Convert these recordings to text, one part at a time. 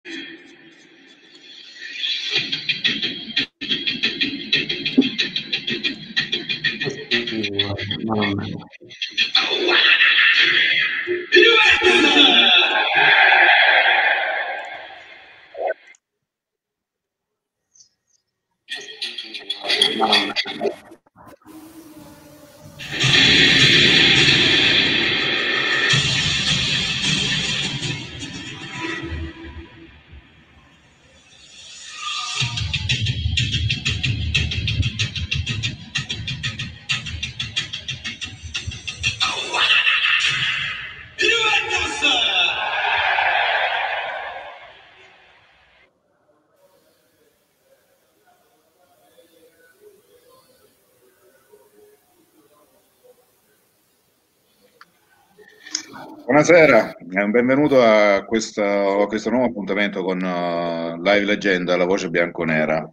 Buonasera, benvenuto a questo nuovo appuntamento con Live Leggenda, la voce bianconera.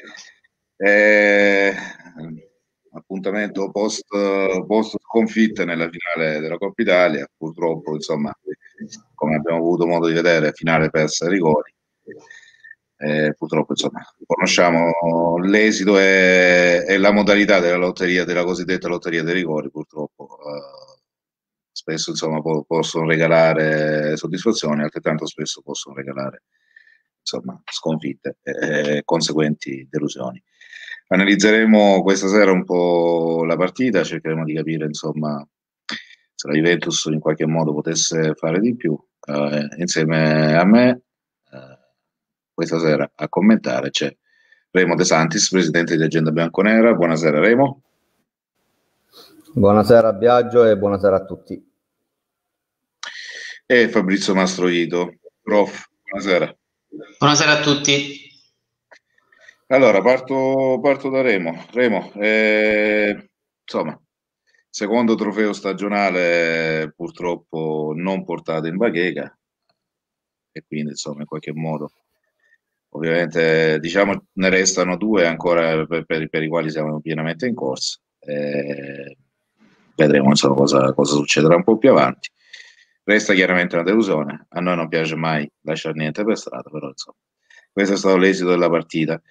Eh, Appuntamento post sconfitta nella finale della Coppa Italia, purtroppo, insomma, come abbiamo avuto modo di vedere, finale persa ai rigori. Purtroppo, insomma, conosciamo l'esito e la modalità della lotteria, della cosiddetta lotteria dei rigori, purtroppo. Spesso, insomma, possono regalare soddisfazioni, altrettanto spesso possono regalare, insomma, sconfitte e conseguenti delusioni. Analizzeremo questa sera un po' la partita, cercheremo di capire, insomma, se la Juventus in qualche modo potesse fare di più. Insieme a me, questa sera a commentare c'è Remo De Santis, presidente di Agenda Bianconera. Buonasera Remo. Buonasera Biagio e buonasera a tutti. E Fabrizio Mastroito, prof. Buonasera. Buonasera a tutti. Allora, parto da Remo. Remo, insomma, secondo trofeo stagionale purtroppo non portato in bacheca e quindi, insomma, in qualche modo, ovviamente, diciamo, ne restano due ancora per i quali siamo pienamente in corsa. Vedremo, insomma, cosa succederà un po' più avanti. Resta chiaramente una delusione, a noi non piace mai lasciare niente per strada, però insomma, questo è stato l'esito della partita.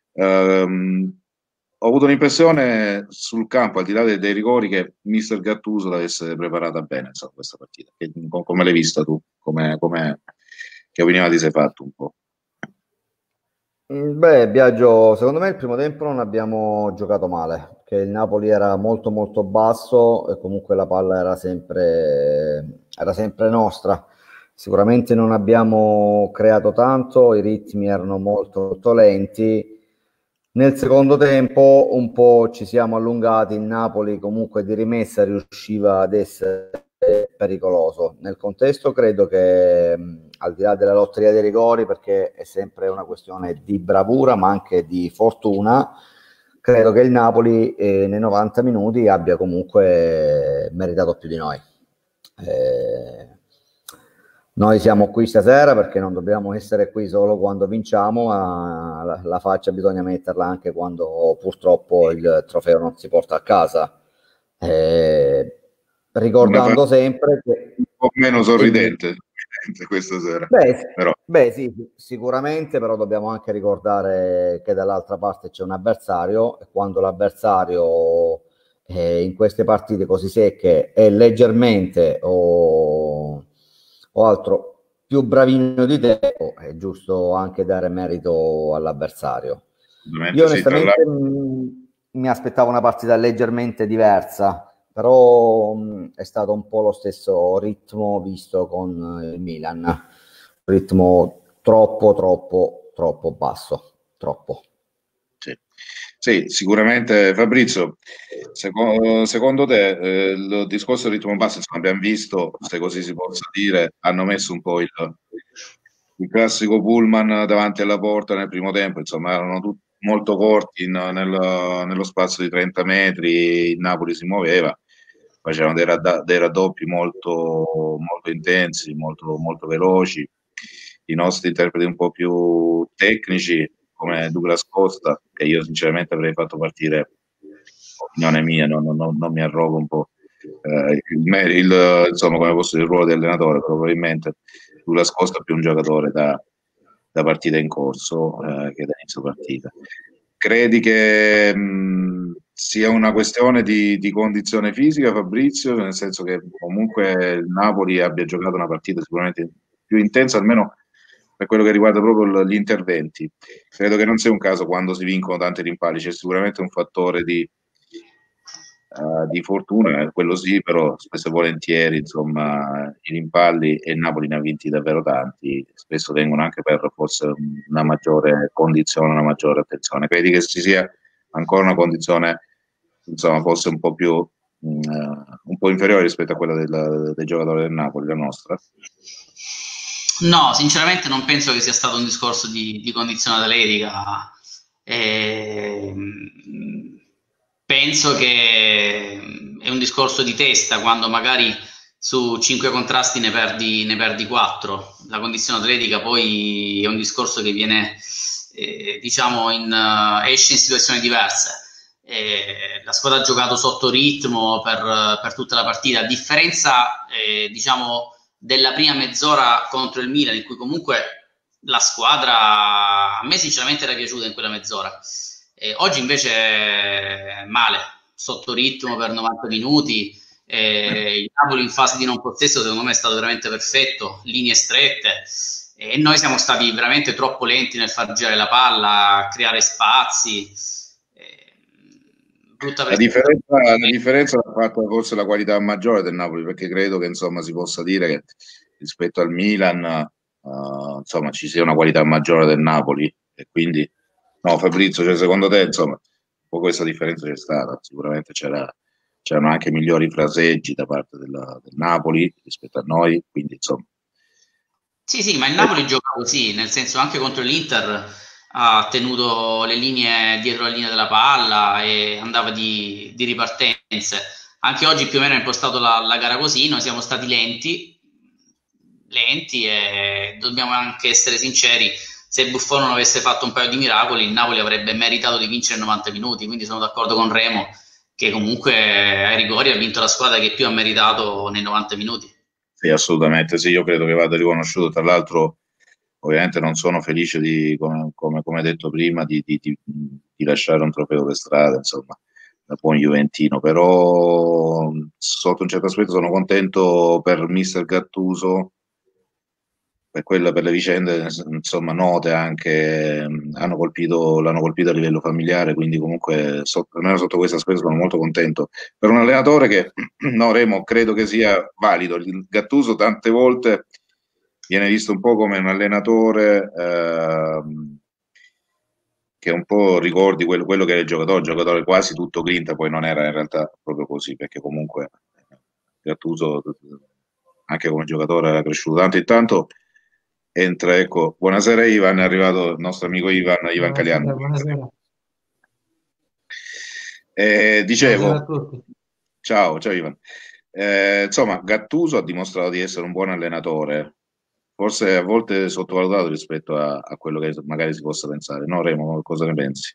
Ho avuto l'impressione sul campo, al di là dei rigori, che mister Gattuso l'avesse preparata bene, insomma, questa partita. Come l'hai vista tu? Che opinione ti sei fatto un po'? Beh, Biagio, secondo me il primo tempo non abbiamo giocato male, perché il Napoli era molto molto basso e comunque la palla era sempre nostra. Sicuramente non abbiamo creato tanto, i ritmi erano molto, molto lenti. Nel secondo tempo un po' ci siamo allungati, il Napoli comunque di rimessa riusciva ad essere pericoloso. Nel contesto credo che al di là della lotteria dei rigori, perché è sempre una questione di bravura ma anche di fortuna, credo che il Napoli nei 90 minuti abbia comunque meritato più di noi. Noi siamo qui stasera perché non dobbiamo essere qui solo quando vinciamo, ma la faccia bisogna metterla anche quando purtroppo il trofeo non si porta a casa. Ricordando sempre che... Un po' meno sorridente questa sera. Beh, sì, sicuramente, però dobbiamo anche ricordare che dall'altra parte c'è un avversario e quando l'avversario in queste partite così secche è leggermente o altro più bravino di te, è giusto anche dare merito all'avversario. Io onestamente mi aspettavo una partita leggermente diversa, però è stato un po' lo stesso ritmo visto con il Milan, ritmo troppo basso, troppo. Sì, sicuramente Fabrizio, secondo te il discorso del ritmo basso, insomma, abbiamo visto, se così si possa dire, hanno messo un po' il classico pullman davanti alla porta nel primo tempo, insomma erano tutti molto corti nello spazio di 30 metri, il Napoli si muoveva, facevano dei raddoppi molto, molto intensi, molto, molto veloci, i nostri interpreti un po' più tecnici come Douglas Costa, che io sinceramente avrei fatto partire, opinione mia, non mi arrogo un po' insomma, come posso dire, il ruolo di allenatore, probabilmente Douglas Costa è più un giocatore da da partita in corso che da inizio partita. Credi che sia una questione di condizione fisica, Fabrizio, nel senso che comunque il Napoli abbia giocato una partita sicuramente più intensa, almeno per quello che riguarda proprio gli interventi? Credo che non sia un caso quando si vincono tanti rimpalli, c'è sicuramente un fattore di fortuna, quello sì, però spesso e volentieri insomma i rimpalli, e il Napoli ne ha vinti davvero tanti, spesso vengono anche per forse una maggiore condizione, una maggiore attenzione. Credi che ci sia ancora una condizione insomma forse un po' più un po' inferiore rispetto a quella dei giocatori del Napoli, la nostra? No, sinceramente non penso che sia stato un discorso di condizione atletica. Penso che è un discorso di testa, quando magari su 5 contrasti ne perdi 4. La condizione atletica poi è un discorso che viene, diciamo, esce in situazioni diverse. La squadra ha giocato sotto ritmo per tutta la partita, a differenza, diciamo, della prima mezz'ora contro il Milan, in cui comunque la squadra a me sinceramente era piaciuta in quella mezz'ora. Oggi invece male, sotto ritmo per 90 minuti. Il Napoli in fase di non possesso secondo me è stato veramente perfetto, linee strette, e noi siamo stati veramente troppo lenti nel far girare la palla, a creare spazi. La differenza l'ha fatta forse la qualità maggiore del Napoli, perché credo che insomma si possa dire che rispetto al Milan insomma ci sia una qualità maggiore del Napoli, e quindi no, Fabrizio, cioè, secondo te insomma un po' questa differenza c'è stata, sicuramente c'erano anche migliori fraseggi da parte del Napoli rispetto a noi, quindi insomma Sì, ma il Napoli gioca così, nel senso anche contro l'Inter ha tenuto le linee dietro la linea della palla e andava di ripartenze. Anche oggi più o meno ha impostato la gara così, noi siamo stati lenti e dobbiamo anche essere sinceri, se Buffon non avesse fatto un paio di miracoli il Napoli avrebbe meritato di vincere 90 minuti, quindi sono d'accordo con Remo che comunque ai rigori ha vinto la squadra che più ha meritato nei 90 minuti. Sì, assolutamente sì, io credo che vada riconosciuto. Tra l'altro, ovviamente non sono felice come detto prima, di lasciare un trofeo per strada, insomma, da buon juventino, però sotto un certo aspetto sono contento per mister Gattuso, per le vicende insomma note anche, l'hanno colpito a livello familiare, quindi comunque almeno sotto questo aspetto sono molto contento per un allenatore che no, Remo, credo che sia valido. Il Gattuso tante volte viene visto un po' come un allenatore che un po' ricordi quello che era il giocatore quasi tutto grinta, poi non era in realtà proprio così, perché comunque Gattuso anche come giocatore era cresciuto tanto. Intanto entra, ecco, buonasera Ivan, è arrivato il nostro amico Ivan Caliano. Buonasera. Dicevo, buonasera a tutti. Ciao Ivan. Insomma, Gattuso ha dimostrato di essere un buon allenatore, forse a volte sottovalutato rispetto a quello che magari si possa pensare. No, Remo, cosa ne pensi?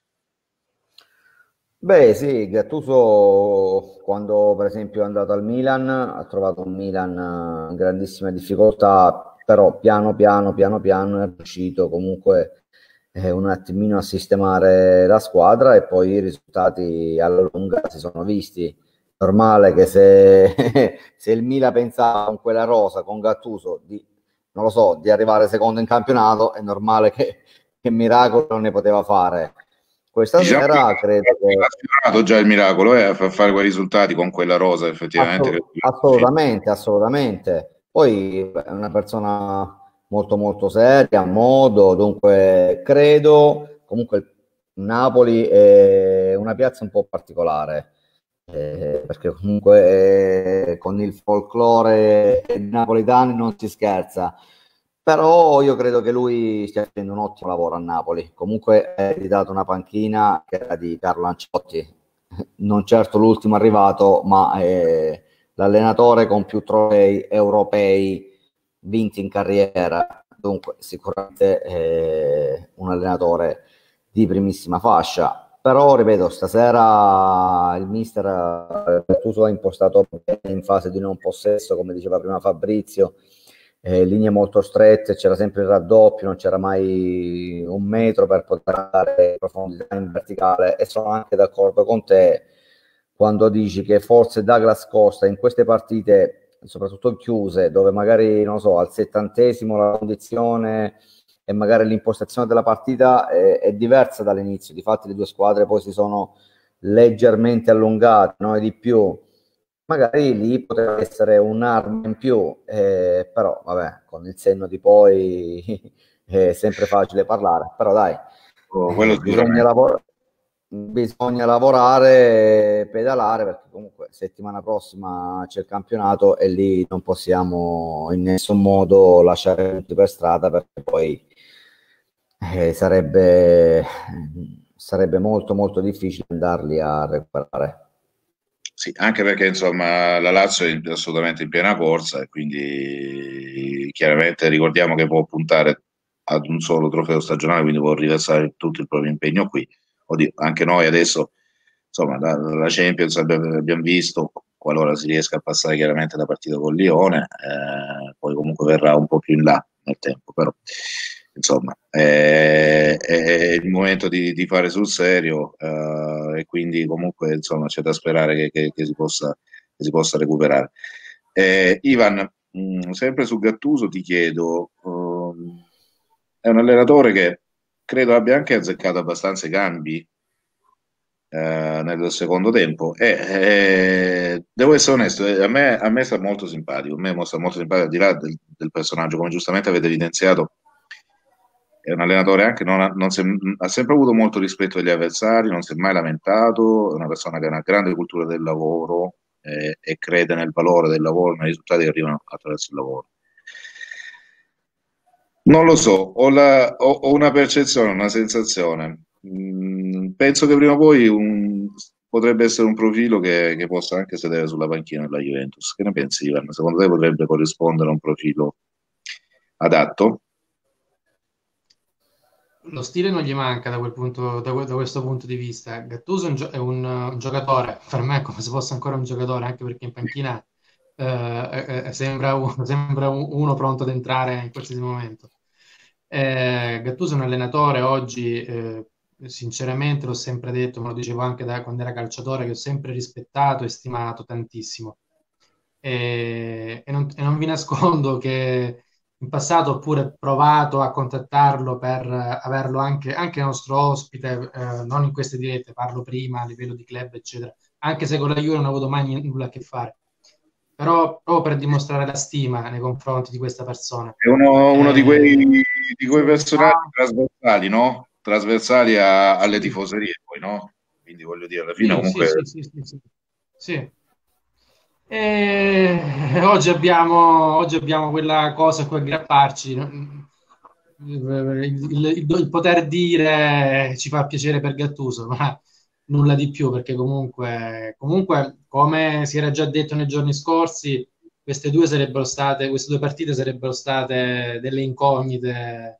Beh, sì, Gattuso quando per esempio è andato al Milan ha trovato un Milan in grandissime difficoltà, però piano piano è riuscito comunque un attimino a sistemare la squadra e poi i risultati alla lunga si sono visti. Normale che se, se il Milan pensava con quella rosa, con Gattuso, non lo so, di arrivare secondo in campionato, è normale che miracolo non ne poteva fare. Questa sera credo che ha sfiorato già il miracolo a fare quei risultati con quella rosa, effettivamente. assolutamente. Poi è una persona molto molto seria, a modo, dunque credo comunque Napoli è una piazza un po' particolare, perché comunque con il folklore dei napoletani non si scherza. Però io credo che lui stia facendo un ottimo lavoro a Napoli. Comunque è dato una panchina che era di Carlo Ancelotti, non certo l'ultimo arrivato, ma l'allenatore con più trofei europei vinti in carriera. Dunque sicuramente un allenatore di primissima fascia. Però, ripeto, stasera il mister Gattuso ha impostato bene in fase di non possesso, come diceva prima Fabrizio, linee molto strette, c'era sempre il raddoppio, non c'era mai un metro per poter dare profondità in verticale, e sono anche d'accordo con te quando dici che forse Douglas Costa in queste partite, soprattutto chiuse, dove magari, non so, al 70° la condizione e magari l'impostazione della partita è diversa dall'inizio. Difatti le due squadre poi si sono leggermente allungate, noi di più. Magari lì poteva essere un'arma in più, però vabbè, con il senno di poi è sempre facile parlare, però dai, Quello bisogna lavorare, pedalare, perché comunque settimana prossima c'è il campionato e lì non possiamo in nessun modo lasciare tutti per strada, perché poi sarebbe molto molto difficile andarli a recuperare. Sì, anche perché insomma la Lazio è assolutamente in piena corsa e quindi chiaramente ricordiamo che può puntare ad un solo trofeo stagionale, quindi può riversare tutto il proprio impegno qui. Oddio, anche noi adesso, insomma, la Champions abbiamo visto, qualora si riesca a passare chiaramente la partita con Lione, poi comunque verrà un po' più in là nel tempo, però insomma è il momento di fare sul serio, e quindi comunque insomma c'è da sperare che si possa recuperare. Ivan, sempre su Gattuso ti chiedo, è un allenatore che credo abbia anche azzeccato abbastanza i cambi nel secondo tempo e devo essere onesto, a me sta molto simpatico, a me sta molto simpatico al di là del personaggio, come giustamente avete evidenziato. È un allenatore anche, ha sempre avuto molto rispetto agli avversari, non si è mai lamentato, è una persona che ha una grande cultura del lavoro, e crede nel valore del lavoro, nei risultati che arrivano attraverso il lavoro. Non lo so, ho una percezione, una sensazione. Penso che prima o poi potrebbe essere un profilo che possa anche sedere sulla panchina della Juventus. Che ne pensi, Ivan? Secondo te potrebbe corrispondere a un profilo adatto? Lo stile non gli manca da questo punto di vista. Gattuso è un giocatore, per me è come se fosse ancora un giocatore, anche perché in panchina sembra uno pronto ad entrare in qualsiasi momento. Gattuso è un allenatore oggi, sinceramente l'ho sempre detto, me lo dicevo anche da quando era calciatore, che ho sempre rispettato e stimato tantissimo. E non vi nascondo che in passato ho pure provato a contattarlo per averlo anche nostro ospite, non in queste dirette, parlo prima a livello di club, eccetera, anche se con la Juve non ho avuto mai nulla a che fare. Però proprio per dimostrare la stima nei confronti di questa persona. È uno di quei personaggi trasversali, no? Trasversali alle tifoserie, poi, no? Quindi voglio dire, alla fine comunque... Sì. Oggi abbiamo quella cosa a cui aggrapparci. Il poter dire ci fa piacere per Gattuso, ma nulla di più, perché comunque, come si era già detto nei giorni scorsi, queste due partite sarebbero state delle incognite,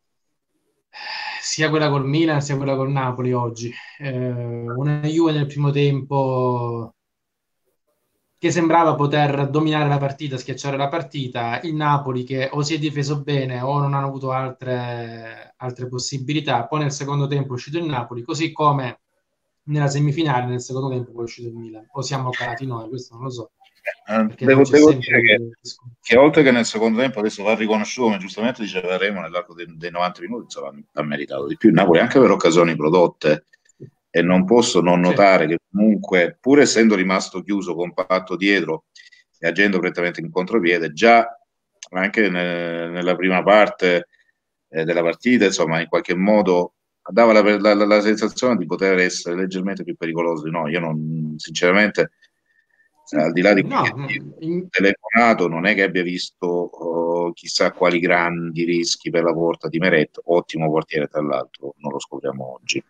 sia quella col Milan sia quella col Napoli oggi. Una Juve nel primo tempo che sembrava poter dominare la partita, schiacciare la partita, il Napoli che o si è difeso bene o non hanno avuto altre possibilità. Poi nel secondo tempo è uscito il Napoli, così come nella semifinale nel secondo tempo poi è uscito il Milan. O siamo calati noi, questo non lo so. Devo dire che oltre che nel secondo tempo, adesso va riconosciuto, come giustamente diceva Remo, nell'arco dei 90 minuti insomma, ha meritato di più il Napoli, anche per occasioni prodotte, e non posso non notare che comunque, pur essendo rimasto chiuso, compatto dietro e agendo prettamente in contropiede, già anche nella prima parte della partita, insomma, in qualche modo dava la sensazione di poter essere leggermente più pericoloso di noi. Io non, sinceramente, al di là di telefonato, non è che abbia visto chissà quali grandi rischi per la porta di Meret, ottimo portiere tra l'altro, non lo scopriamo oggi.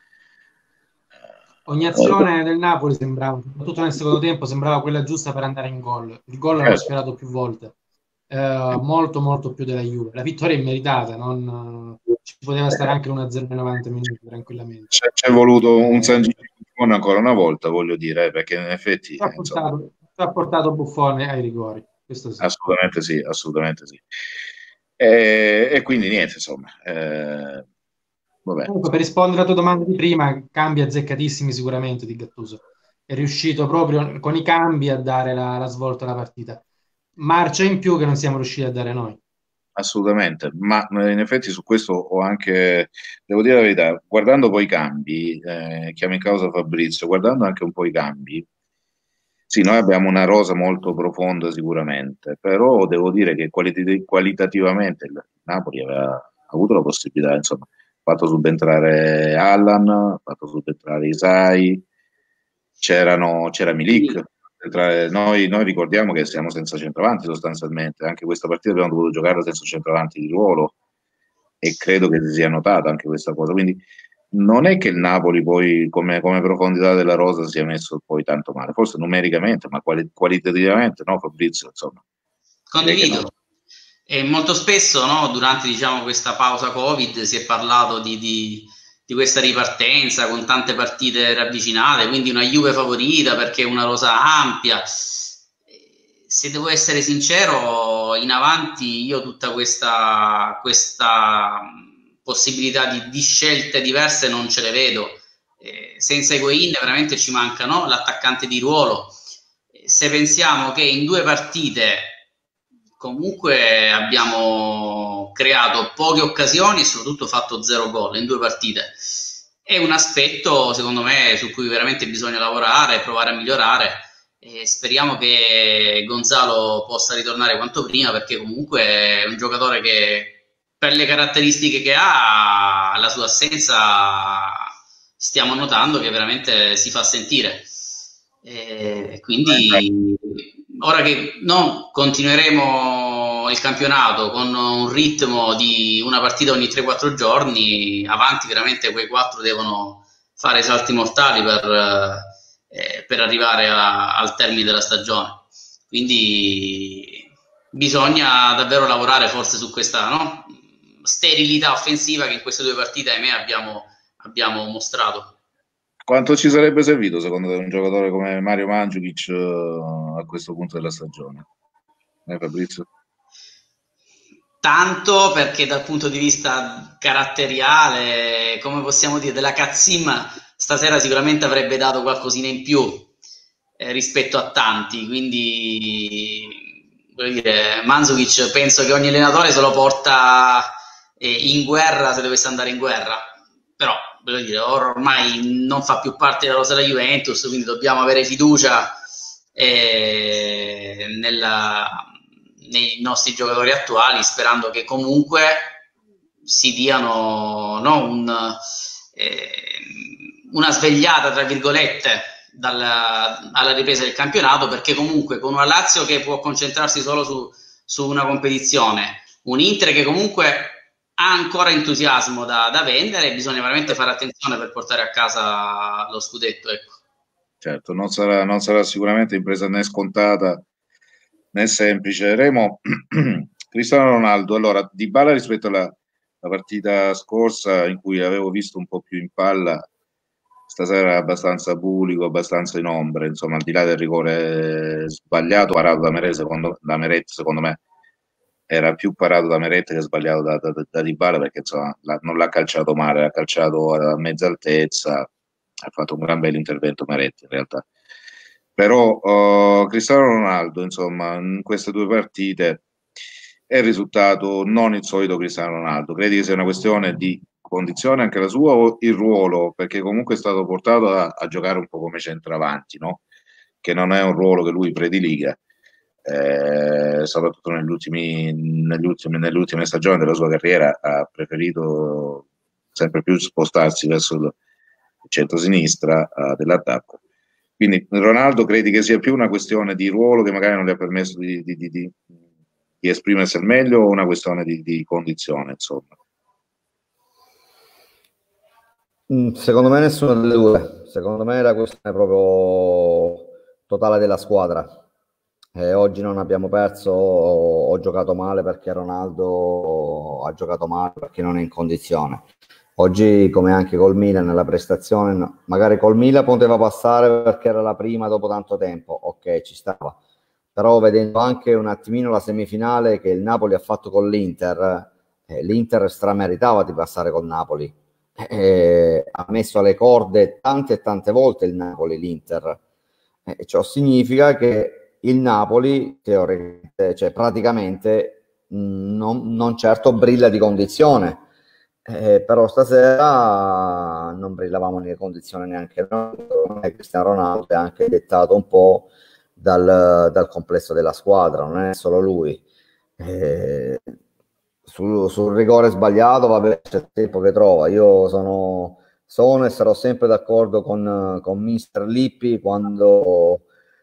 Ogni azione del Napoli sembrava, soprattutto nel secondo tempo, sembrava quella giusta per andare in gol. Il gol l'hanno sfiorato più volte, molto molto più della Juve. La vittoria è meritata, ci poteva stare anche 1-0 nei 90 minuti tranquillamente. C'è voluto un San Gigi ancora una volta, voglio dire, perché in effetti ha portato Buffone ai rigori. questo sì. Assolutamente sì, assolutamente sì. E quindi niente, insomma. Vabbè. Comunque, per rispondere alla tua domanda di prima, cambi azzeccatissimi sicuramente di Gattuso. È riuscito proprio con i cambi a dare la svolta alla partita. Marcia in più che non siamo riusciti a dare noi. Assolutamente, ma in effetti su questo ho anche, devo dire la verità, guardando poi i cambi, chiamo in causa Fabrizio, guardando anche un po' i cambi, sì, noi abbiamo una rosa molto profonda sicuramente, però devo dire che qualitativamente il Napoli aveva avuto la possibilità, insomma, ha fatto subentrare Allan, ha fatto subentrare Isai, c'era Milik. Noi ricordiamo che siamo senza centravanti sostanzialmente, anche questa partita abbiamo dovuto giocare senza centravanti di ruolo e credo che si sia notata anche questa cosa. Quindi non è che il Napoli poi come profondità della rosa sia messo poi tanto male, forse numericamente, ma qualitativamente no, Fabrizio, insomma. Condivido. E molto spesso, no, durante diciamo, questa pausa Covid si è parlato di questa ripartenza con tante partite ravvicinate, quindi una Juve favorita perché è una rosa ampia. Se devo essere sincero, in avanti io tutta questa possibilità di scelte diverse non ce le vedo. Senza Higuaín veramente ci manca, no, l'attaccante di ruolo. Se pensiamo che in 2 partite comunque abbiamo creato poche occasioni e soprattutto fatto 0 gol in 2 partite, è un aspetto secondo me su cui veramente bisogna lavorare, provare a migliorare, e speriamo che Gonzalo possa ritornare quanto prima, perché comunque è un giocatore che per le caratteristiche che ha, la sua assenza stiamo notando che veramente si fa sentire. Quindi ora che no, continueremo il campionato con un ritmo di una partita ogni 3-4 giorni, avanti veramente quei 4 devono fare salti mortali per arrivare al termine della stagione. Quindi bisogna davvero lavorare forse su questa, no, sterilità offensiva che in queste 2 partite, ahimè, abbiamo mostrato. Quanto ci sarebbe servito secondo te un giocatore come Mario Mandzukic a questo punto della stagione? Fabrizio? Tanto, perché dal punto di vista caratteriale, come possiamo dire, della Cazzim stasera sicuramente avrebbe dato qualcosina in più rispetto a tanti, quindi voglio dire, Mandzukic penso che ogni allenatore se lo porta in guerra se dovesse andare in guerra, però voglio dire, ormai non fa più parte della rosa della Juventus, quindi dobbiamo avere fiducia nei nostri giocatori attuali, sperando che comunque si diano, no, una svegliata, tra virgolette, alla ripresa del campionato, perché comunque con una Lazio che può concentrarsi solo su una competizione, un Inter che comunque ha ancora entusiasmo da vendere, bisogna veramente fare attenzione per portare a casa lo scudetto, ecco. Certo, non sarà sicuramente impresa né scontata né semplice. Remo, Cristiano Ronaldo, allora Dybala rispetto alla partita scorsa in cui avevo visto un po' più in palla, stasera era abbastanza bulico, abbastanza in ombra, insomma, al di là del rigore sbagliato parato da Meret, secondo me era più parato da Meret che sbagliato da Dybala, perché insomma non l'ha calciato male, l'ha calciato a mezza altezza, ha fatto un gran bel intervento Meret in realtà. Però Cristiano Ronaldo, insomma, in queste 2 partite è risultato non il solito Cristiano Ronaldo. Credi che sia una questione di condizione anche la sua o il ruolo? Perché comunque è stato portato a giocare un po' come centravanti, no? Che non è un ruolo che lui prediliga, soprattutto nelle ultime stagioni della sua carriera ha preferito sempre più spostarsi verso il centro-sinistra dell'attacco. Quindi Ronaldo credi che sia più una questione di ruolo che magari non gli ha permesso di esprimersi al meglio, o una questione di condizione, insomma? Secondo me nessuna delle 2. Secondo me la questione è proprio totale della squadra. Oggi non abbiamo perso, ho giocato male perché Ronaldo ha giocato male perché non è in condizione. Oggi, come anche col Milan, la prestazione, magari col Milan poteva passare perché era la prima dopo tanto tempo, ok, ci stava. però vedendo anche un attimino la semifinale che il Napoli ha fatto con l'Inter, l'Inter strameritava di passare col Napoli. Ha messo alle corde tante e tante volte il Napoli, l'Inter. Ciò significa che il Napoli, teoricamente, cioè praticamente, non certo brilla di condizione. Però stasera non brillavamo in condizione neanche noi. Cristiano Ronaldo è anche dettato un po' dal complesso della squadra, non è solo lui. Sul rigore sbagliato, vabbè, c'è il tempo che trova. Io sono e sarò sempre d'accordo con Mister Lippi quando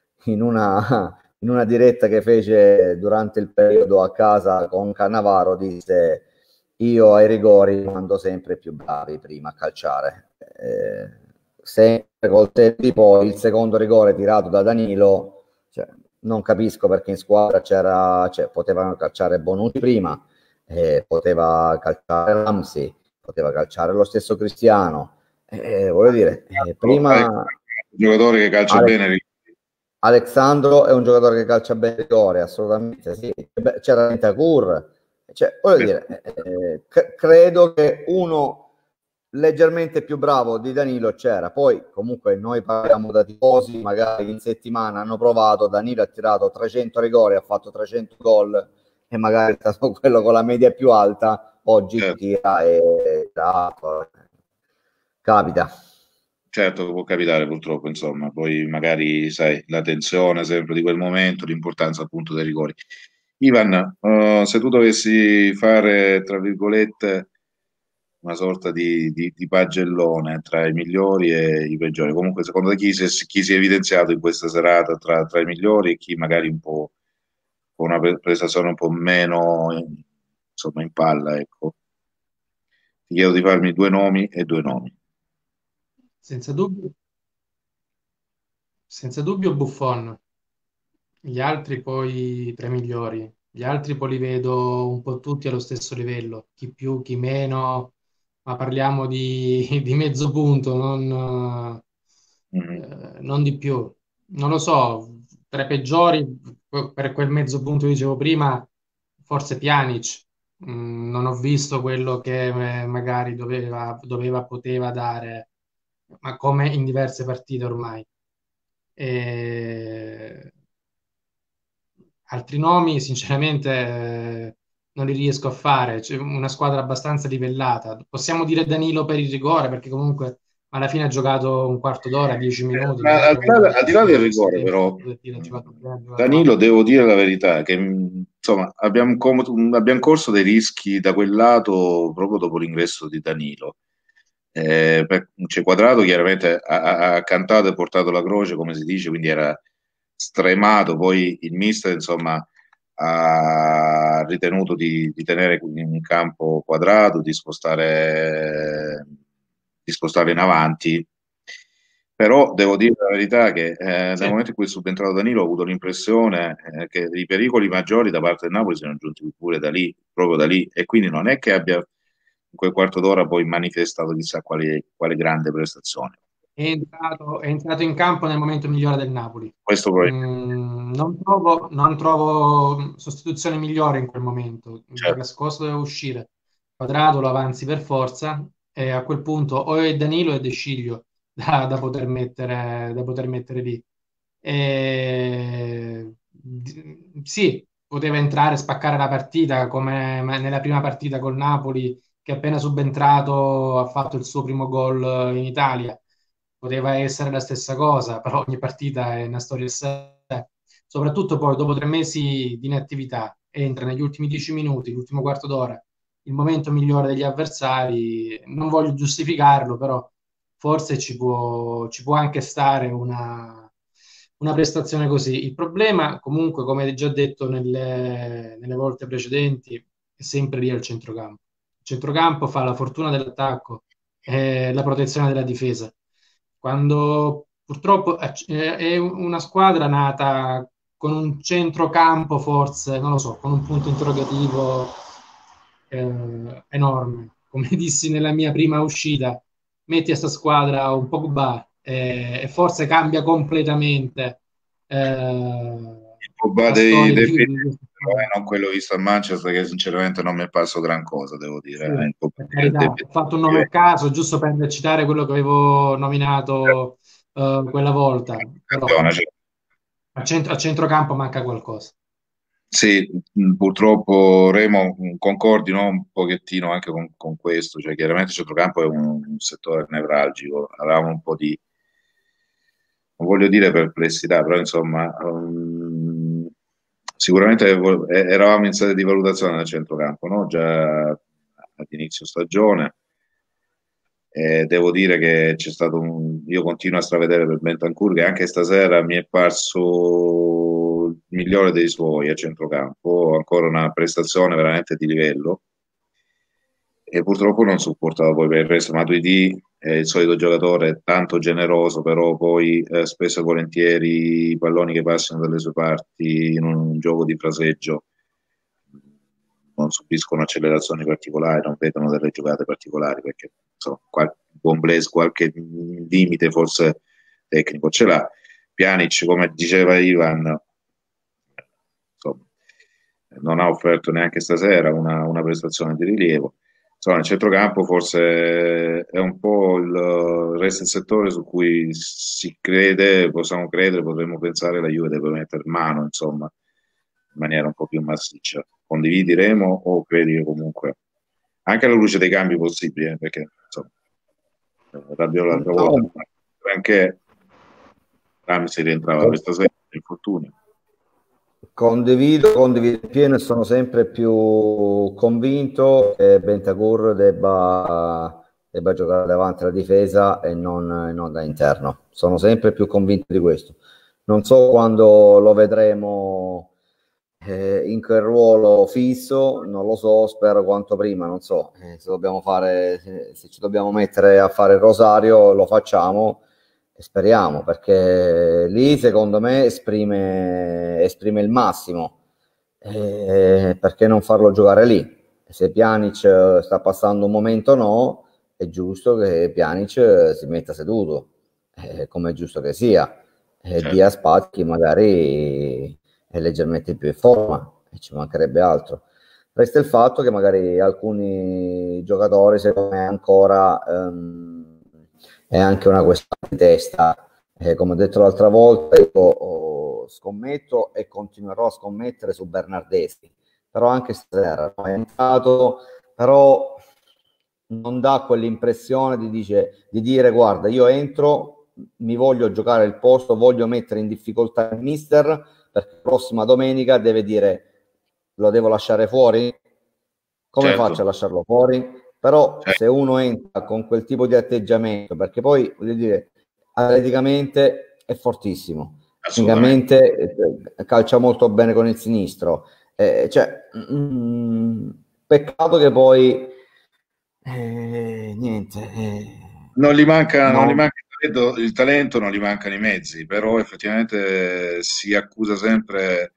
in una diretta che fece durante il periodo a casa con Cannavaro disse: io ai rigori mando sempre i più bravi prima a calciare. Sempre col tempo, poi il secondo rigore tirato da Danilo, cioè, non capisco perché in squadra potevano calciare Bonucci prima, poteva calciare Ramsey, poteva calciare lo stesso Cristiano. Voglio dire, prima un giocatore che calcia bene. Alexandro è un giocatore che calcia bene il rigore, assolutamente sì. C'era Bentancur, cioè, voglio dire, credo che uno leggermente più bravo di Danilo c'era. Poi comunque noi parliamo da tifosi, magari in settimana hanno provato, Danilo ha tirato 300 rigori, ha fatto 300 gol e magari è stato quello con la media più alta, oggi tira e capita. Certo, può capitare purtroppo, insomma, poi magari sai la tensione sempre di quel momento, l'importanza appunto dei rigori. Ivan, se tu dovessi fare, tra virgolette, una sorta di pagellone tra i migliori e i peggiori, comunque secondo te chi si è evidenziato in questa serata tra i migliori e chi magari un po' con una prestazione un po' meno, insomma, in palla, ecco. Ti chiedo di farmi due nomi e due nomi. Senza dubbio Buffon, gli altri poi tra i migliori, gli altri poi li vedo un po' tutti allo stesso livello, chi più, chi meno, ma parliamo di mezzo punto, non di più. Non lo so, tra i peggiori, per quel mezzo punto che dicevo prima, forse Pjanic. Non ho visto quello che magari poteva dare, ma come in diverse partite ormai. E altri nomi, sinceramente, non li riesco a fare. C'è una squadra abbastanza livellata. Possiamo dire Danilo per il rigore, perché comunque alla fine ha giocato un quarto d'ora, 10 minuti. Ma Non è che al di là del rigore, però, Danilo, devo dire la verità, che insomma abbiamo corso dei rischi da quel lato proprio dopo l'ingresso di Danilo. Quadrato chiaramente ha cantato e portato la croce, come si dice, quindi era stremato. Poi il mister, insomma, ha ritenuto di tenere in campo Quadrato, di spostare in avanti. Però devo dire la verità che nel momento in cui è subentrato Danilo ho avuto l'impressione che i pericoli maggiori da parte del Napoli siano giunti pure da lì, proprio da lì, e quindi non è che abbia in quel quarto d'ora poi manifestato chissà quale grande prestazione. È entrato in campo nel momento migliore del Napoli. Questo Non trovo sostituzione migliore in quel momento. Certo. Gascoso deve uscire, Quadrato lo avanzi per forza, e a quel punto o è Danilo o è De Sciglio da poter mettere lì. Sì, poteva entrare, spaccare la partita come nella prima partita col Napoli, che appena subentrato ha fatto il suo primo gol in Italia. Poteva essere la stessa cosa, però ogni partita è una storia a sé. Soprattutto poi dopo 3 mesi di inattività entra negli ultimi 10 minuti, l'ultimo quarto d'ora, il momento migliore degli avversari. Non voglio giustificarlo, però forse ci può anche stare una prestazione così. Il problema, comunque, come già detto nelle volte precedenti, è sempre lì al centrocampo. Il centrocampo fa la fortuna dell'attacco e la protezione della difesa. Quando purtroppo è una squadra nata con un centrocampo, forse, non lo so, con un punto interrogativo enorme. Come dissi nella mia prima uscita, metti a sta squadra un Pogba e forse cambia completamente dei di non quello visto a Manchester, che sinceramente non mi è parso gran cosa, devo dire. sì, per carità, ho fatto un nome a caso giusto per citare quello che avevo nominato quella volta, però a centrocampo manca qualcosa. Sì, purtroppo Remo, concordi, no? Un pochettino anche con questo, cioè chiaramente il centrocampo è un settore nevralgico, avevamo un po' di, non voglio dire perplessità, però insomma, sicuramente eravamo in sede di valutazione del centrocampo, no? Già ad inizio stagione. Devo dire che c'è stato io continuo a stravedere per Bentancur, che anche stasera mi è parso il migliore dei suoi a centrocampo, ancora una prestazione veramente di livello, e purtroppo non supportava poi per il resto. Matuidi è il solito giocatore tanto generoso, però poi spesso e volentieri i palloni che passano dalle sue parti in un gioco di fraseggio non subiscono accelerazioni particolari, non vedono delle giocate particolari, perché insomma, qualche buon blaze, qualche limite forse tecnico ce l'ha. Pjanic, come diceva Ivan, insomma, non ha offerto neanche stasera una prestazione di rilievo. Insomma, il centrocampo forse è un po' il resto del settore su cui si crede, possiamo credere, potremmo pensare la Juve deve mettere mano, insomma, in maniera un po' più massiccia. Condividi Remo o credi che comunque, anche alla luce dei cambi possibili, perché insomma, Rabiot l'altra volta, anche Ramsey rientrava questa sera, infortunio. Condivido pieno e sono sempre più convinto che Bentancur debba giocare davanti alla difesa e non da interno. Sono sempre più convinto di questo. Non so quando lo vedremo in quel ruolo fisso, non lo so, spero quanto prima, non so, se ci dobbiamo mettere a fare il rosario lo facciamo e speriamo, perché lì secondo me esprime il massimo, perché non farlo giocare lì? Se Pjanic sta passando un momento no, è giusto che Pjanic si metta seduto, come è giusto che sia, dia spazio magari è leggermente più in forma e ci mancherebbe altro. Resta il fatto che magari alcuni giocatori, secondo me, ancora è anche una questione di testa. Come ho detto l'altra volta, io scommetto e continuerò a scommettere su Bernardeschi, però anche stasera è entrato, però non dà quell'impressione di dire guarda, io entro, mi voglio giocare il posto, voglio mettere in difficoltà il mister, perché prossima domenica deve dire lo devo lasciare fuori? Come faccio a lasciarlo fuori? Però se uno entra con quel tipo di atteggiamento, perché poi voglio dire, atleticamente è fortissimo, tecnicamente calcia molto bene con il sinistro, peccato che poi niente. Non gli manca il talento, non gli mancano i mezzi, però effettivamente si accusa sempre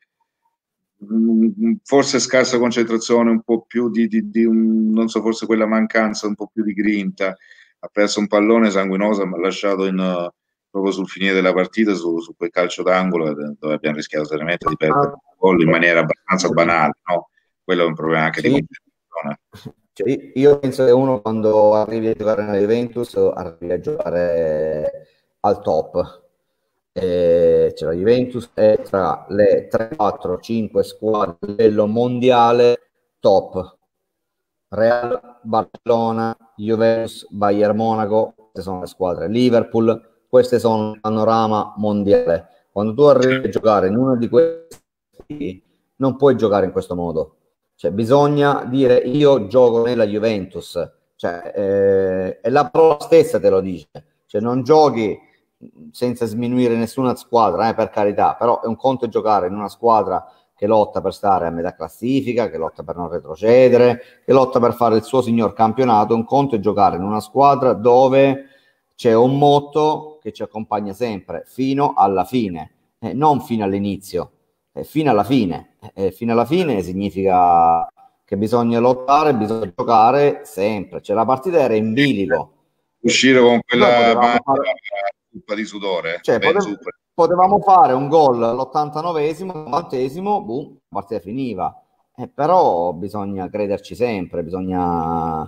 forse scarsa concentrazione, un po' più non so, forse quella mancanza, un po' più di grinta. Ha perso un pallone sanguinoso, ma ha lasciato proprio sul finire della partita, su quel calcio d'angolo, dove abbiamo rischiato seriamente di perdere il gol in maniera abbastanza banale, no? Quello è un problema anche di concentrazione. Cioè, io penso che uno quando arrivi a giocare nella Juventus arrivi a giocare al top. Cioè, la Juventus è tra le 3, 4, 5 squadre a livello mondiale top. Real, Barcellona, Juventus, Bayern Monaco, queste sono le squadre. Liverpool, queste sono il panorama mondiale. Quando tu arrivi a giocare in una di questi, non puoi giocare in questo modo. Cioè, bisogna dire io gioco nella Juventus, cioè, e la parola stessa te lo dice, cioè non giochi senza sminuire nessuna squadra, per carità, però è un conto giocare in una squadra che lotta per stare a metà classifica, che lotta per non retrocedere, che lotta per fare il suo signor campionato. Un conto è giocare in una squadra dove c'è un motto che ci accompagna sempre fino alla fine, non fino all'inizio, fino alla fine. Fino alla fine significa che bisogna lottare, bisogna giocare sempre. Cioè, la partita era in bilico. Uscire con quella cuppa di sudore, cioè, potevamo fare un gol all'89esimo, 90esimo, boom, la partita finiva. Però bisogna crederci sempre, bisogna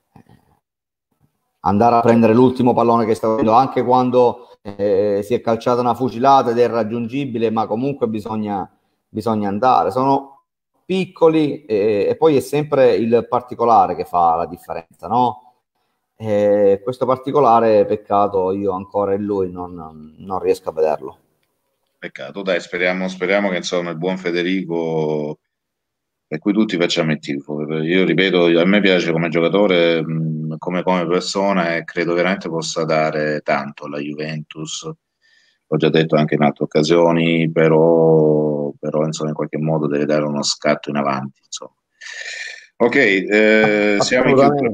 andare a prendere l'ultimo pallone che sta avendo, anche quando si è calciata una fucilata ed è raggiungibile, ma comunque bisogna andare. Sono piccoli e poi è sempre il particolare che fa la differenza, no? Questo particolare, peccato, io ancora in lui non riesco a vederlo. Peccato, dai, speriamo che insomma il buon Federico, per cui tutti facciamo il tifo. Io ripeto, a me piace come giocatore, come persona, e credo veramente possa dare tanto alla Juventus. L'ho già detto anche in altre occasioni, però insomma in qualche modo deve dare uno scatto in avanti, insomma. Ok, siamo in chiusura.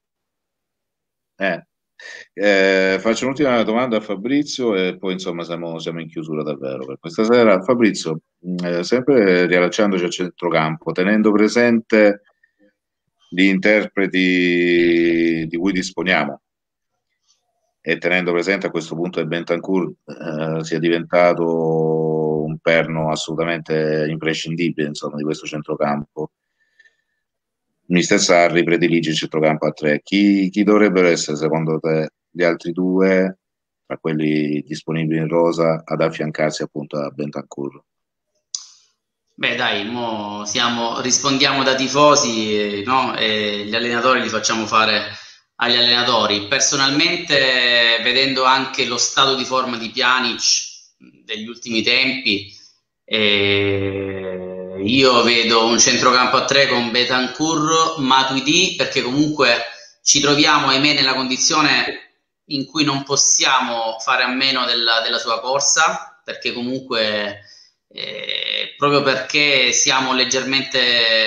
Faccio un'ultima domanda a Fabrizio e poi insomma siamo in chiusura davvero per questa sera. Fabrizio, sempre riallacciandoci al centrocampo, tenendo presente gli interpreti di cui disponiamo e tenendo presente a questo punto che Bentancur sia diventato un perno assolutamente imprescindibile, insomma, di questo centrocampo. Mister Sarri predilige il centrocampo a 3. Chi dovrebbero essere secondo te gli altri due tra quelli disponibili in rosa ad affiancarsi appunto a Bentancur? Beh, dai, rispondiamo da tifosi, no? E gli allenatori li facciamo fare agli allenatori. Personalmente, vedendo anche lo stato di forma di Pjanic degli ultimi tempi, io vedo un centrocampo a 3 con Bentancur, Matuidi, perché comunque ci troviamo, ahimè, nella condizione in cui non possiamo fare a meno della sua corsa, perché comunque proprio perché siamo leggermente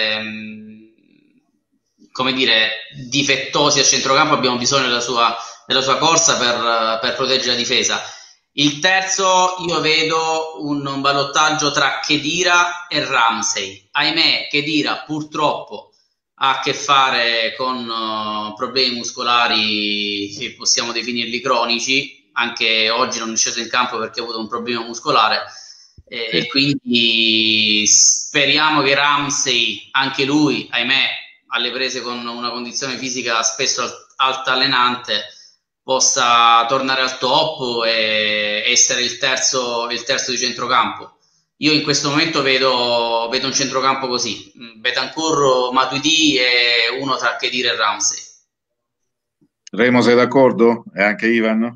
come dire, difettosi a centrocampo, abbiamo bisogno della sua corsa per proteggere la difesa. Il terzo, io vedo un ballottaggio tra Khedira e Ramsey. Ahimè, Khedira purtroppo ha a che fare con problemi muscolari che possiamo definirli cronici. Anche oggi non è sceso in campo perché ha avuto un problema muscolare. E quindi speriamo che Ramsey, anche lui, ahimè, alle prese con una condizione fisica spesso altalenante, possa tornare al top e essere il terzo di centrocampo. Io in questo momento vedo un centrocampo così: Bentancur, Matuidi e uno tra Khedira e Ramsey. Remo, sei d'accordo? E anche Ivan?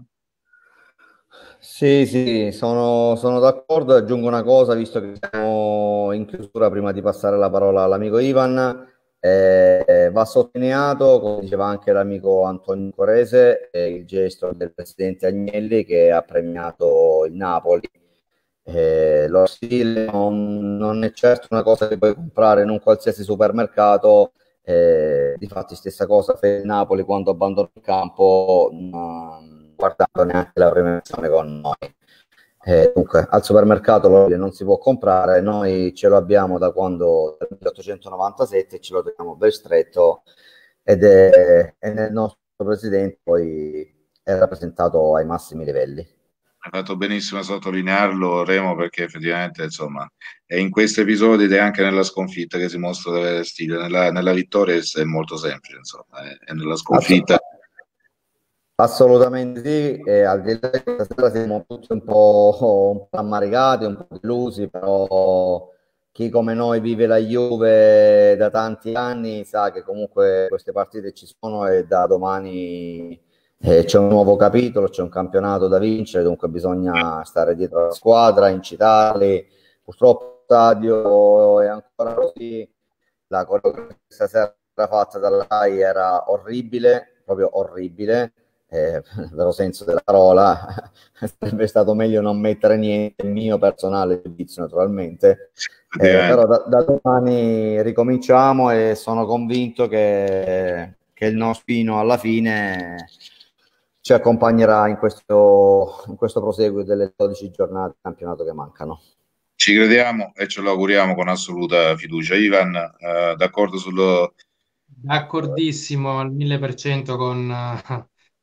Sì, sono d'accordo. Aggiungo una cosa, visto che siamo in chiusura, prima di passare la parola all'amico Ivan. Va sottolineato, come diceva anche l'amico Antonio Corese, il gesto del presidente Agnelli che ha premiato il Napoli. Lo stile non è certo una cosa che puoi comprare in un qualsiasi supermercato. Difatti stessa cosa fa il Napoli quando abbandona il campo, guardando neanche la premiazione con noi. Dunque, al supermercato non si può comprare, noi ce lo abbiamo da quando, dal 1897, ce lo teniamo ben stretto ed è nel nostro presidente, poi è rappresentato ai massimi livelli. Hai fatto benissimo a sottolinearlo, Remo, perché effettivamente insomma è in questi episodi ed è anche nella sconfitta che si mostra di avere stile. Nella vittoria è molto semplice, insomma, è nella sconfitta. Assolutamente sì, e al di là di questa sera siamo tutti un po' ammaricati, un po' delusi, però chi come noi vive la Juve da tanti anni sa che comunque queste partite ci sono e da domani c'è un nuovo capitolo, c'è un campionato da vincere, dunque bisogna stare dietro alla squadra, incitarli. Purtroppo lo stadio è ancora così, la coreografia stasera fatta dalla RAI era orribile, proprio orribile. Vero senso della parola. Sarebbe stato meglio non mettere niente, il mio personale giudizio naturalmente, però da domani ricominciamo e sono convinto che il nostro fino alla fine ci accompagnerà in questo proseguo delle 12 giornate di campionato che mancano. Ci crediamo e ce lo auguriamo con assoluta fiducia. Ivan, d'accordo sullo... D'accordissimo al 1000% con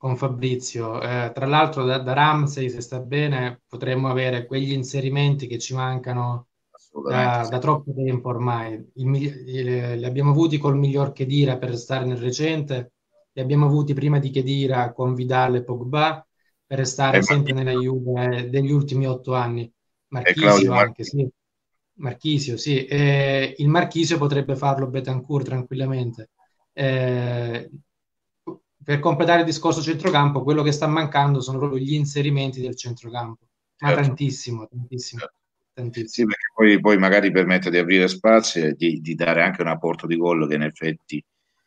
con Fabrizio. Tra l'altro da Ramsey, se sta bene, potremmo avere quegli inserimenti che ci mancano Assolutamente sì. da troppo tempo ormai. Li abbiamo avuti col miglior Khedira per restare nel recente, li abbiamo avuti prima di Khedira con Vidal e Pogba per restare sempre nella Juve degli ultimi 8 anni. Marchisio anche, sì. Marchisio, sì. Il Marchisio potrebbe farlo Bentancur tranquillamente. Per completare il discorso centrocampo, quello che sta mancando sono proprio gli inserimenti del centrocampo, ma certo. tantissimo, tantissimo. Certo. Tantissimo. Sì, perché poi magari permette di aprire spazi e di dare anche un apporto di gol che in effetti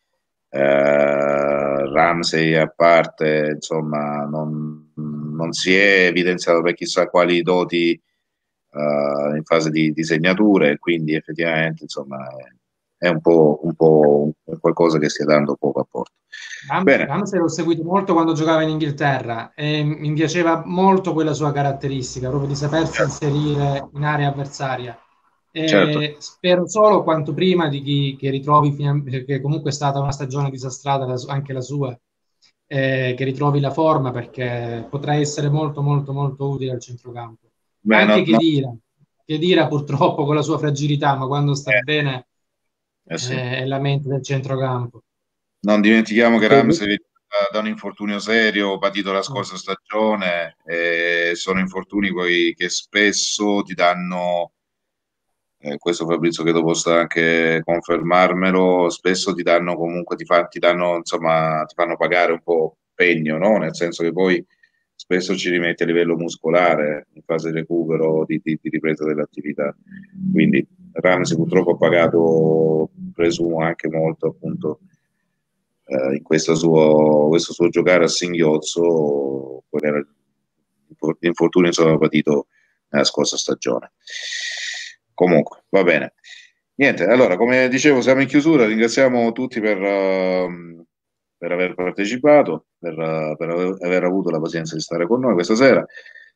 Ramsey a parte, insomma, non si è evidenziato per chissà quali doti in fase di segnature, quindi effettivamente insomma è un po' qualcosa che stia dando poco apporto. Ramsey l'ho seguito molto quando giocava in Inghilterra e mi piaceva molto quella sua caratteristica, proprio di sapersi inserire in area avversaria. Certo. Spero solo quanto prima che ritrovi, perché comunque è stata una stagione disastrata anche la sua, che ritrovi la forma, perché potrà essere molto molto molto utile al centrocampo. Anche Khedira purtroppo con la sua fragilità, ma quando sta bene sì. è la mente del centrocampo. Non dimentichiamo che Ramsey da un infortunio serio patito la scorsa stagione, e sono infortuni poi che spesso ti danno, questo Fabrizio credo possa anche confermarmelo, spesso ti danno comunque, ti danno, insomma, ti fanno pagare un po' pegno, no? Nel senso che poi spesso ci rimetti a livello muscolare in fase di recupero, di ripresa dell'attività. Quindi Ramsey purtroppo ha pagato, presumo, anche molto appunto in questo suo giocare a singhiozzo, l'infortunio insomma patito nella scorsa stagione. Comunque, va bene. Niente, allora, come dicevo, siamo in chiusura, ringraziamo tutti per aver partecipato, per aver avuto la pazienza di stare con noi questa sera.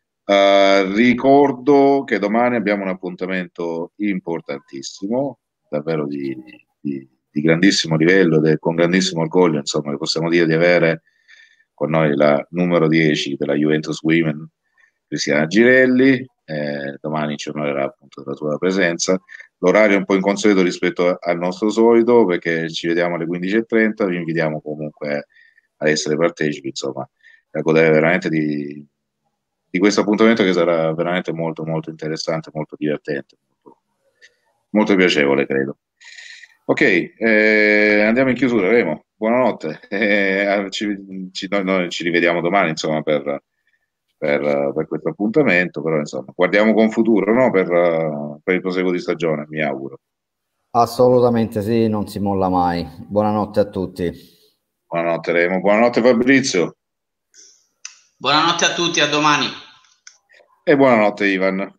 Ricordo che domani abbiamo un appuntamento importantissimo, davvero di grandissimo livello e con grandissimo orgoglio, insomma, possiamo dire di avere con noi la numero 10 della Juventus Women, Cristiana Girelli. Domani ci onorerà appunto la tua presenza. L'orario è un po' inconsueto rispetto al nostro solito, perché ci vediamo alle 15:30. Vi invitiamo comunque ad essere partecipi, insomma, a godere veramente di questo appuntamento che sarà veramente molto molto interessante, molto divertente, molto piacevole, credo. Ok, andiamo in chiusura, Remo. Buonanotte. Noi ci rivediamo domani, insomma, per questo appuntamento, però insomma, guardiamo con futuro, no? Per il proseguo di stagione, mi auguro. Assolutamente sì, non si molla mai. Buonanotte a tutti. Buonanotte Remo, buonanotte Fabrizio. Buonanotte a tutti, a domani. E buonanotte Ivan.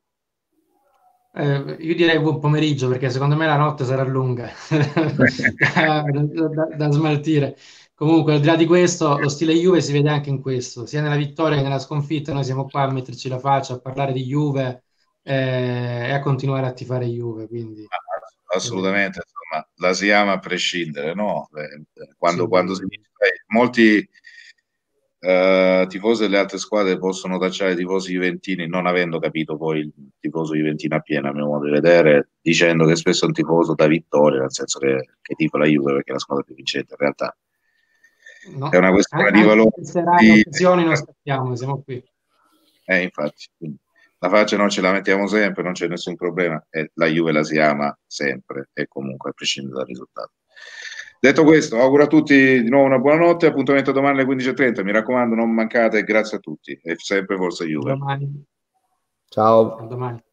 Io direi buon pomeriggio, perché secondo me la notte sarà lunga da smaltire. Comunque, al di là di questo, lo stile Juve si vede anche in questo, sia nella vittoria che nella sconfitta. Noi siamo qua a metterci la faccia, a parlare di Juve e a continuare a tifare Juve. Quindi, assolutamente, insomma, la si ama a prescindere, no? Quando si dice, molti tifosi delle altre squadre possono tacciare i tifosi juventini, non avendo capito poi il tifoso juventino appieno, a mio modo di vedere, dicendo che spesso è un tifoso da vittoria, nel senso che tifa la Juve perché è la squadra più vincente. In realtà è una questione di valori. Non aspettiamo, siamo qui. Infatti, la faccia non ce la mettiamo sempre, non c'è nessun problema, e la Juve la si ama sempre e comunque a prescindere dal risultato. Detto questo, auguro a tutti di nuovo una buonanotte, appuntamento domani alle 15:30, mi raccomando non mancate, grazie a tutti e sempre forza Juve. Domani. Ciao. A domani.